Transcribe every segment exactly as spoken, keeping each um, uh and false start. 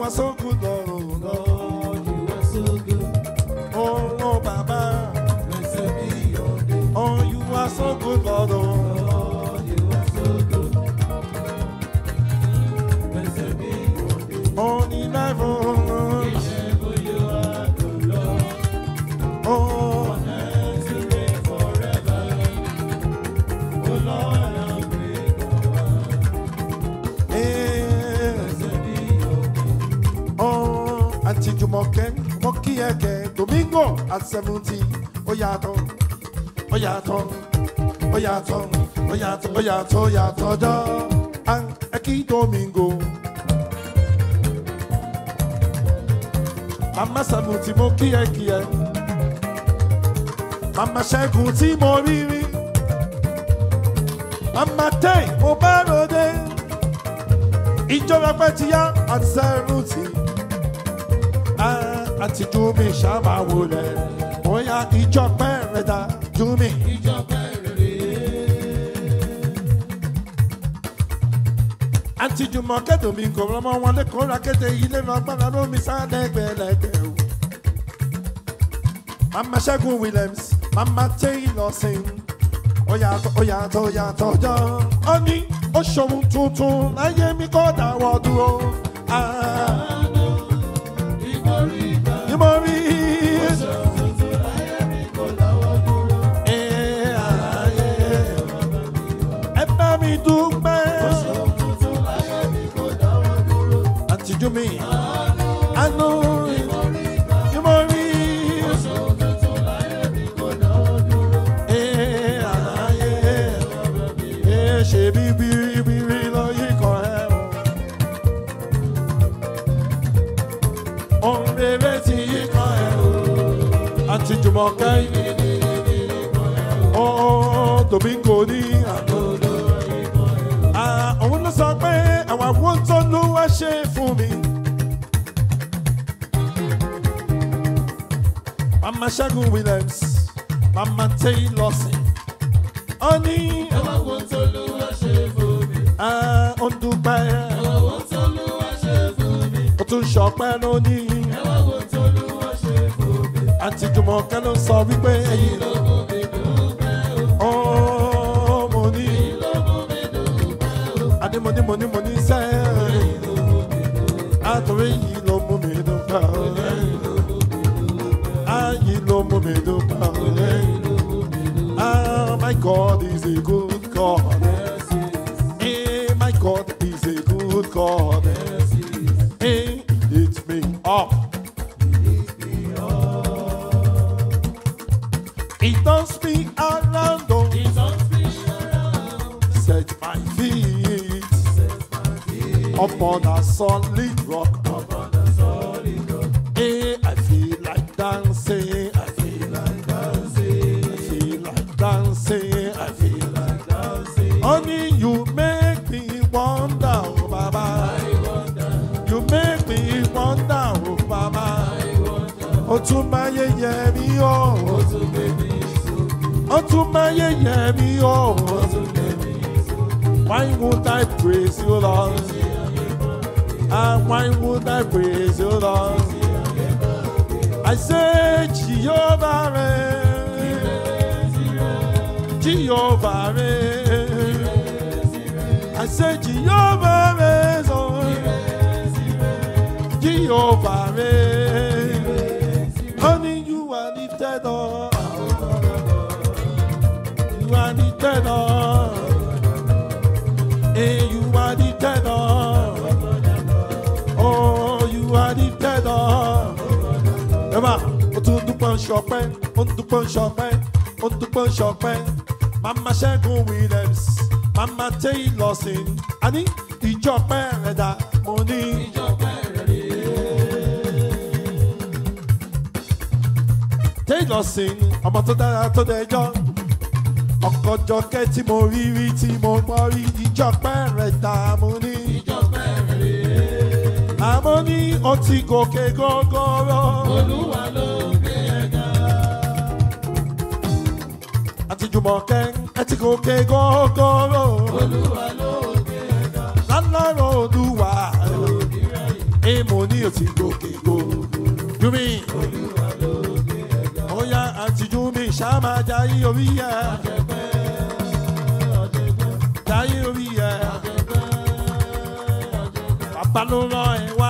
are so good, Lord. Lord, you are so good. Oh, oh, Baba. Blessed be your name. Oh, you are so good, Lord. Lord, you are so good. Blessed be your name. Oh, in heaven. In heaven you are good, Lord. Oh, On earth you reign forever. Oh Lord, how great thou art. eh. Blessed be your name. Oh, Auntie Jumoke, Mokieke, Domingo at seventy. Oh, yato, oh, yato, oh, yato, oh, yato, oh, yato, oh, yato, da. And Eki Domingo. Mama seventy, Mokieke. Mama Shegun Moriri. Mama Tay, Mobarode. Ìjọba pẹ́ ti yá àti sẹ́rùtì. Àti Júmi ṣàmà wọlé. Bóyá ìjọba rẹ̀ dá Júmi. Ìjọba rere. Àti Jùmọ̀ kẹ́dùn mi kò rọmọ wọn lẹ́kọ̀ọ́ rakété ilé lọ gbára lómi sádẹ́gbẹ̀lẹ́gbẹ̀ o. Mama Ṣẹ́gun Williams, Mama Taylor sing. Ó yàtọ̀, ó yàtọ̀, ó yàtọ̀ jọ. Ó ní ó ṣòun tuntun láyé mi kọ́ dáwọ́ dúró. Àánú ìmọ̀rí ìgbà. Ìmọ̀rí. Oṣù tuntun láyé mi kò dáwọ́ dúró. Ẹ ayé. Ẹ bá mi dúpẹ́. Oṣù tuntun láyé mi kò dáwọ́ dúró. Àti Júmi. Àánú Àánú ìmọ̀rí ìgbà. ìmọ̀rí. Oṣù tuntun láyé mi kò dáwọ́ dúró. Ẹ ayé. Ẹ ṣe bí biribiri lọ yí kan ẹ o. Ohun rere ti yí kan ẹ o. Àti Jùmọ̀kẹ́. Ó Domingo ní àná. Ah, òun ló sọ pé àwọn àwọn tó ló wá ṣe fún mi. Mama Ṣẹ́gun Williams, Mama Taylor sing. Ó ní Ẹwà wo t'Olúwa ṣe fún mi. ah, ó ń dúpẹ́, Ẹwà wo t'Olúwa ṣe fún mi. ó tún ṣọpẹ́ lónìí. Ẹwà wo t'Olúwa ṣe fún mi. Àti Jùmọ̀kẹ́ ló sọ wípé ẹ̀yìn ló Ló mú mi dúpẹ́ o. ó mo ní. Ló mú mi dúpẹ́ o. Adé mo ní mo ní mo ní sẹ́ẹ̀. Àtúrí yìí ló mú mi dúpẹ́ o. Ayé ló mú mi dúpẹ́ o. Ah, my God is a good God. Eh, my God is a good God. Eh, he lifts me up. He turns me around, oh, set my feet upon a solid rock. Eh, I feel like dancing. I feel like dancing. I feel like dancing. I feel like dancing. Honey, you make me wonder, oh Baba. You make me wonder, oh Baba. Oh, to my yeah, me oh. Oh, to my yeah, me oh. Why would I praise you, Lord? And why would I praise you, Lord? I say Jehovah, Jehovah, I say Jehovah, Jehovah, honey, you are lifted up, you are lifted up, hey, you are lifted up, oh, you are lifted up. Emma, o tún dúpẹ́ ṣọpẹ́, o dúpẹ́ ṣọpẹ́, o dúpẹ́ ṣọpẹ́. Mama Ṣẹ́gun Williams, Mama Taylor sing. Àní ìjọpẹ́ rẹ̀ dá, mo ní. Taylor sing, ọmọ tó dára tó dẹjọ́. Ọkọ̀jọ̀kẹ́ tí mo rí rí tí mo gbọ́ rí. Ìjọpẹ́ rẹ̀ dá, mo ní. Àmọ́ ní ọtí gòkè gọ́gọ́rọ́. Olúwa ló gbé ẹ̀dá. Àti Jùmọ̀kẹ́ ẹtí gòkè gọ́gọ́rọ́. Olúwa ló gbé ẹ̀dá. Lálọ́rọ̀ Olúwa. Èmo ní ò ti gòkè gòkè. Júmi. Ó yá àǹtí Júmi ṣá máa jayé orí ẹ̀. Jayé orí ẹ̀. Bàbá ló rán ẹ wá.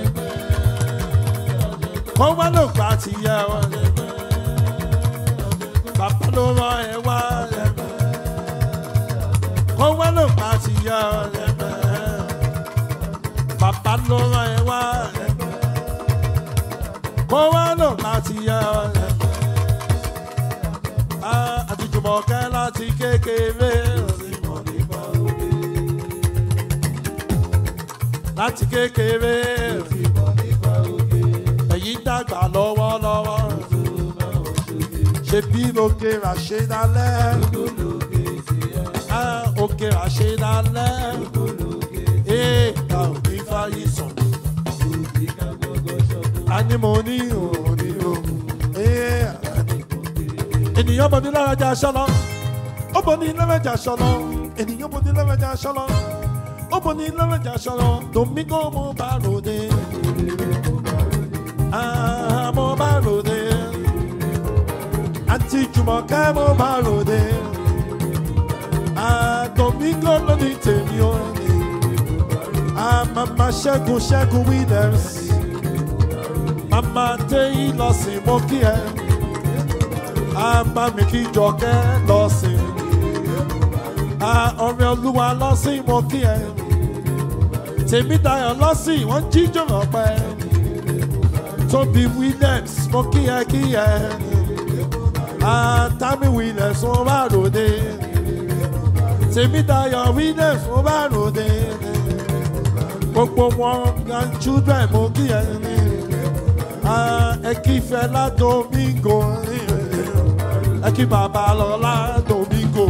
Kó wá ló gbà tí yẹ ọ. Bàbá ló rán ẹ wá. Kó wá ló gbà tí yẹ ọ. Bàbá ló rán ẹ wá. Kó wá ló gbà tí yẹ ọ. Àti Jùmọ̀kẹ́ láti kékeré. Láti kékeré. Èyí dàgbà lọ́wọ́lọ́wọ́. Ṣé bí òkè rà ṣe dálẹ́? Òkè rà ṣe dálẹ́. Ee, ta ò ní fáyé sàn. A ní mo ní òní o. Ènìyàn bọ̀ ní lọ́rọ̀jà aṣọ́lọ́. Ó bọ̀ ní lọ́rọ̀jà aṣọ́lọ́. Ènìyàn bọ̀ ní lọ́rọ̀jà aṣọ́lọ́. Ó bọ̀ ní lọ́rọ̀jà aṣọ́lọ́. Domingo mo bá ròde. Ah, mo bá ròde. Àǹtí Jùmọ̀kẹ́ mo bá ròde. Ah, Domingo ló ní tèmi o. Ah, Mama Ṣẹ́gun Ṣẹ́gun Williams. Mama Téyí lọ sí mo kí ẹ. Ah, Mami kí Jọkẹ́ lọ sí. Ah, Ọ̀rẹ́ Olúwa lọ sí mo kí ẹ. Tèmídayọ̀ lọ sí wọ́n jíjọ́ ọ̀pẹ. Tóbi Williams mo kí ẹ kí ẹ. Ah, Tammy Williams mo bá ròde. Tèmídayọ̀ Williams mo bá ròde. Gbogbo wọn grandchildren mo kí ẹ. Ah, ẹ kí Fẹlá Domingo. Ẹ kí Babalọ́lá Domingo.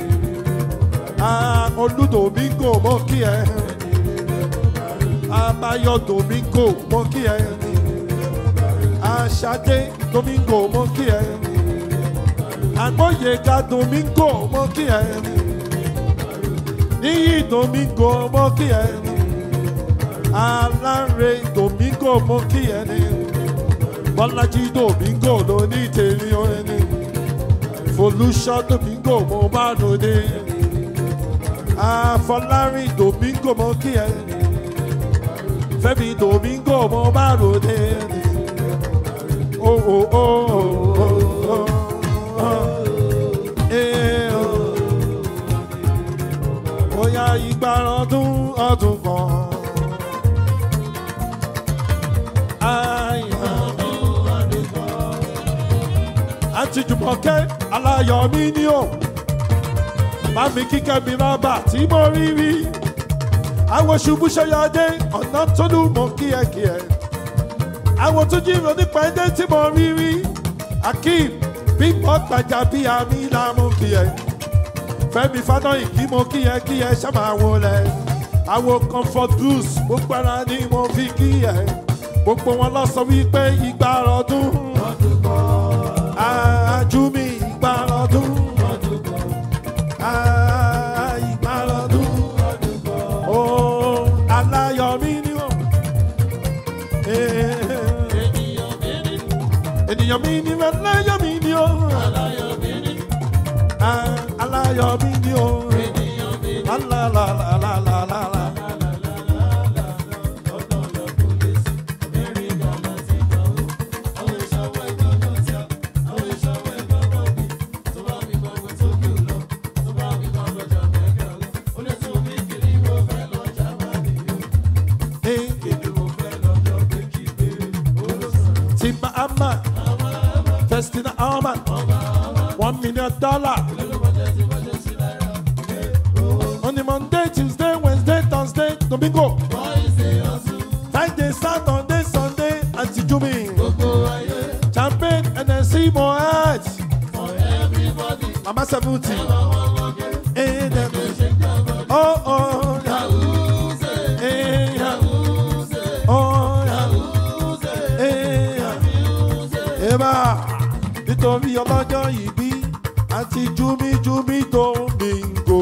Ah, Olú Domingo mo kí ẹ. Abayọ̀ Domingo mo kí ẹ. Aṣadé Domingo mo kí ẹ. Agbóyèga Domingo mo kí ẹ. Níyì Domingo mo kí ẹ. Aláre Domingo mo kí ẹ ní. Bọ́lájí Domingo ló ní tèmi orin ní. Folúṣọ́ Domingo mo bá lòdì. Afọlárin Domingo mo kí ẹ. Fẹ́mi Domingo mo bá lòdì. Oh oh oh oh oh oh eh oh. Bóyá igba ọdún ọdún kan. Àǹtí Jùmọ̀kẹ́ aláyọ̀ mi ni o. Mami kíkẹ́ mi rábà tí mo rí rí. Àwọn ṣubú ṣọyọdé ọ̀nà tó lù mọ́ kíẹ̀kíẹ̀. Àwọn tó jírò nípa ẹdẹ tí mo rí rí. Akeem bímbọ gbàjà bí àmì lámú kíẹ̀. Fẹ́mi Fádọ́yìn kí mo kíẹ̀ kíẹ̀ ṣáma wọlé. Àwọn comfort blues gbogbo ara ni mo fi kíẹ̀. Gbogbo wọn lọ sọ wípé igba ọdún. Ajumi igba ọdún. Igba ọdún. Oh, aláyọ̀ mi ni o. Ènìyàn mi ni aláyọ̀ mi ni o. Aláyọ̀ mi ni o. Alálàlàlàlàlà. Festina Alman, one million dollar. On the Monday, Tuesday, Wednesday, Thursday, Domingo. Friday, Saturday, Sunday, Auntie Jumi. Champagne and then see more ads. For everybody. Mama Sabuti. Oh, oh, yeah. Hey, yeah. Oh, yeah. Hey, yeah. Eba. Nítorí ọlọ́jọ́ ìbí àti Jumi Jumi Domingo.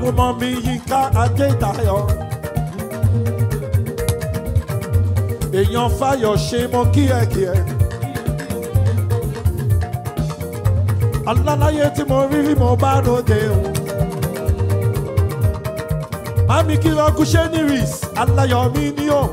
àwọn ọmọ mi Yínká Adédayọ̀. èèyàn Fáyọ̀ṣe mo kíẹ̀kíẹ̀. alálàyé tí mo rí rí mo bá ròde o. mami kí lọ kú ṣe ní ris aláyọ̀ mi ní o.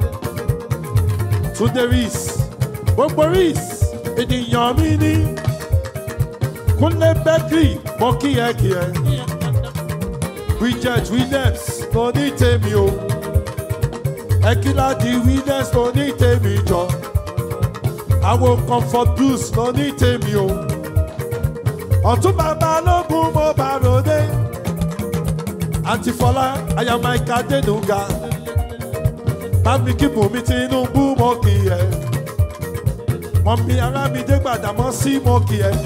Túndé ris gbogbo ris ènìyàn mi ní. Kúnlé Bẹ́kìrì mo kíẹ̀kíẹ̀. Bridget Williams ló ní tèmi o. Ẹ̀kílá di Williams ló ní tèmi jọ. Àwọn Comfort Blues ló ní tèmi o. Ọ̀tún bàbá lógún mo bá ròde. Àǹtí Fọlá aya Mike Adénúgà. Bámi kí Bùnmi Tinubu mo kì í ẹ̀. Mọ̀mí Arámidé Gbàdámọ́ sí mo kì í ẹ̀.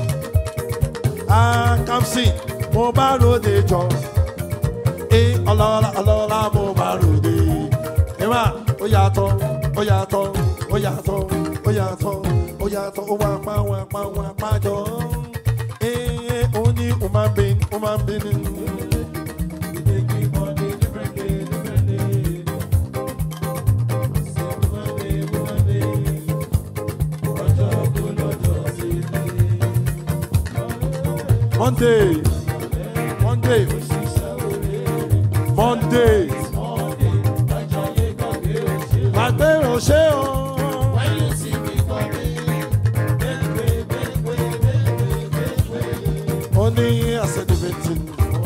Kamsin mo bá ròde jọ. E ọlọ́lá ọlọ́lá mo bá ròde. Ìwà ó yàtọ̀ ó yàtọ̀ ó yàtọ̀ ó yàtọ̀ ó yàtọ̀ ó wà pa wà pa wà pa jọ. E ó ní ó máa bẹ ó máa bẹ ní. Monday, Monday, Monday, Monday, Ose o. Only I said the victim.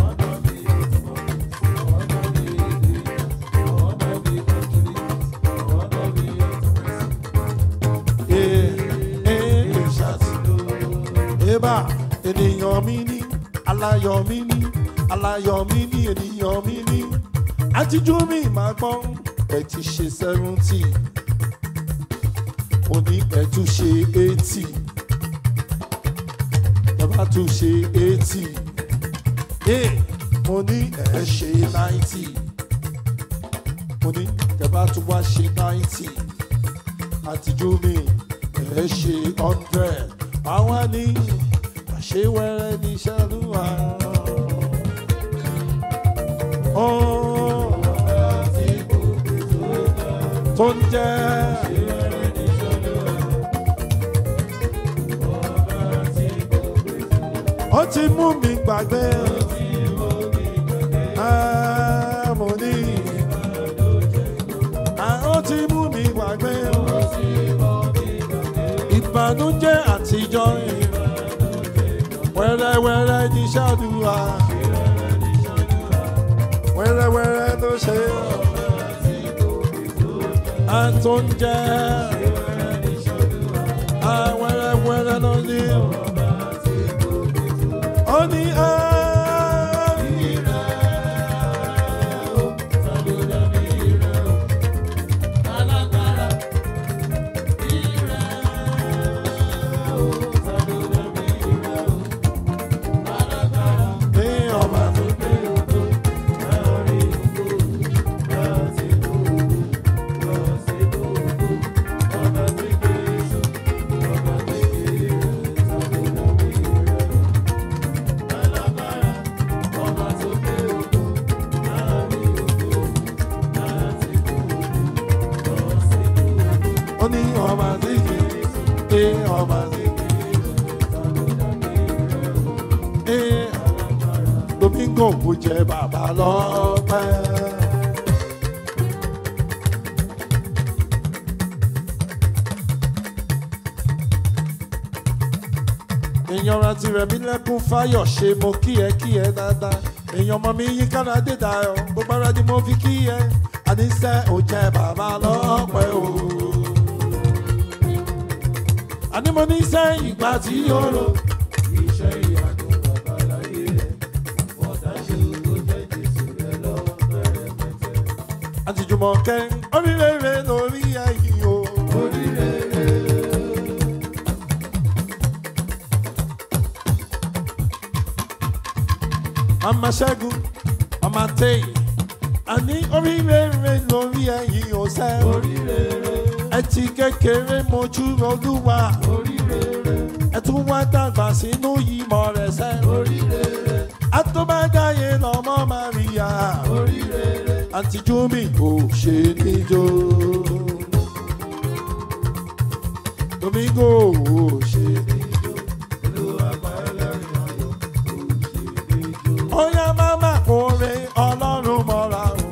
Eh, eh, eh, Eba. Ènìyàn mi ní, aláyọ̀ mi ní, aláyọ̀ mi ní, ènìyàn mi ní. Àtijú mi máa gbọ́n, ẹ ti ṣe seventy. Mo ní ẹ tún ṣe eighty. Ẹ bá tún ṣe eighty. Mo ní ẹ ṣe ninety. Mo ní ẹ bá tún wá ṣe ninety. Àtijú mi ẹ ṣe hundred. Àwa ní. Ṣé wẹ́rẹ́ ní ṣàlùwà? Tó ń jẹ́. Ó ti mú mi gbàgbé. Mo ní. Ó ti mú mi gbàgbé. Ìbànújẹ́ àtijọ́ yìí. Wẹ́rẹ́ wẹ́rẹ́ ní ṣàdúrà. Wẹ́rẹ́ wẹ́rẹ́ ló ṣe. Àtò ń jẹ́. Wẹ́rẹ́ wẹ́rẹ́ ló ní. Ó ní á. Domingo kò jẹ bàbá lọ́pẹ́. Èèyàn rántí rẹ̀ mí lẹ́kún Fáyọ̀ṣe mo kí ẹ kí ẹ dáadáa. Èèyàn ọmọ mi Yínká Adédayọ̀ gbogbo ara ni mo fi kí ẹ. Àníṣe ò jẹ bàbá lọ́pẹ́ o. Àní mo ní sẹ́yìn ìgbà tí yóò rò. Iṣẹ́ ìyanu bàbá láyé rẹ̀. Àtijùmọ̀kẹ́ orílẹ̀-èdè lórí ẹ̀yìn o. Orílẹ̀-èdè. Mama Ṣẹ́gun, Mama Téyì, àní orílẹ̀-èdè lórí ẹ̀yìn o sẹ́. Orílẹ̀-èdè. Ẹ ti kékeré mojú Olúwa. Orílẹ̀-èdè. Ẹ tún wá dàgbà sínú ìmọ̀ rẹ̀ sẹ́. Orílẹ̀-èdè. Àtọ́bájáyé lọ́mọ máa rí. àǹtí Júmi ò ṣe níjó. Domingo ò ṣe níjó. Oya mama kore Ọlọ́run mọ́ra o.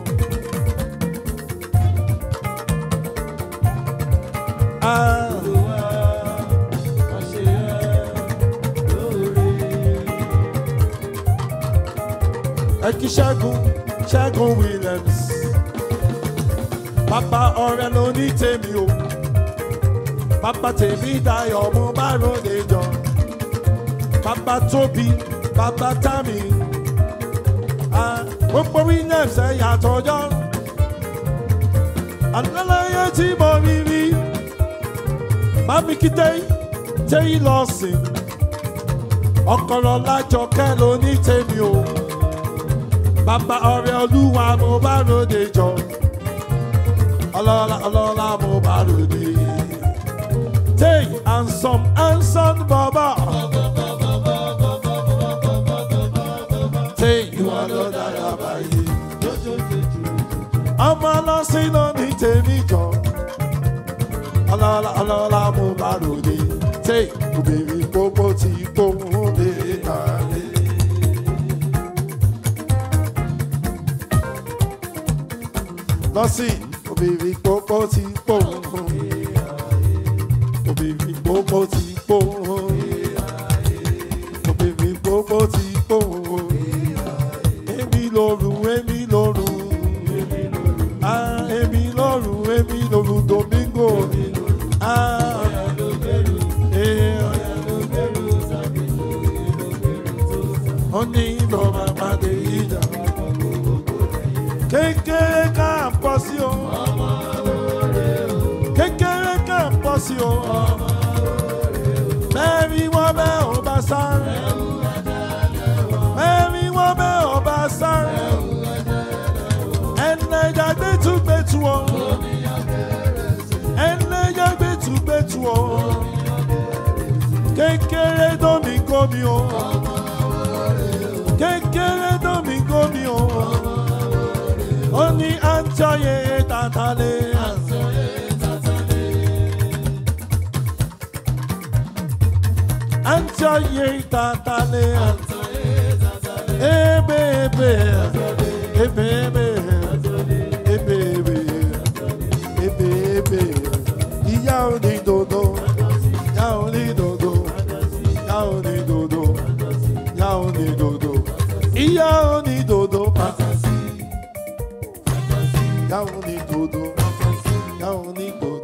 Ẹ kí Ṣẹ́gun Ṣẹ́gun Williams. Bàbá ọ̀rẹ́ ló ní tèmi o. Bàbá tèmi Dayọ̀ mo bá ròde jọ. Bàbá Tóbi, bàbá Tami. Gbogbo Williams ẹ̀ yàtọ̀ jọ. Àlàyé tí mo rí rí. Mami kí Téyí Téyí lọ sìn. Ọkọ̀rọ̀ Lájọkẹ́ ló ní tèmi o. Bàbá ọ̀rẹ́ Olúwa mo bá ròde jọ. Ọlọ́lá ọlọ́lá mo bá ròde. Téyí handsome handsome bàbá. Téyí ìwà ló dára báyìí. Ọmọ ọlọ́sìn ló ní tèmi jọ. Ọlọ́lá ọlọ́lá mo bá ròde. Téyí obìnrin gbogbo ti gbóhùn dé kálẹ̀. Lọ́sìn obìnrin gbogbo ti gbóhùn. Obìnrin gbogbo ti gbóhùn. Obìnrin gbogbo ti gbóhùn. Èmi lóru èmi lóru. Ah, èmi lóru èmi lóru Domingo. Ah, ó ní ìlọ́mà pàdé ìjà. Kékeré ká pọ̀ sí o. Kékeré ká pọ̀ sí o. Mẹ́rin wọ́n bẹ́ ò bá sáré. Mẹ́rin wọ́n bẹ́ ò bá sáré. Ẹnlẹ́jà gbẹ́tù gbẹ́tù o. Ẹnlẹ́jà gbẹ́tù gbẹ́tù o. Kékeré Domingo mi o. Kékeré Domingo mi o. Ó ní àǹtọ̀yé tàtàlé. Àǹtọ̀yé tàtàlé. Ebe ebe ebe ebe ebe ebe ebe ebe. Ìyá ò ní dodo. Ìyá ò ní dodo. Ìyá ò ní dodo. Ìyá ò ní dodo. Ìyá ò ní dodo. Ìyá ò ní dodo. Ìyá ò ní dodo.